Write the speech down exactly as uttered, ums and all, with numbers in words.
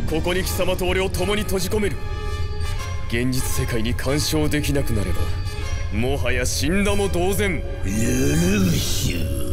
ここに貴様と俺を共に閉じ込める。現実世界に干渉できなくなればもはや死んだも同然。 よろしゅう。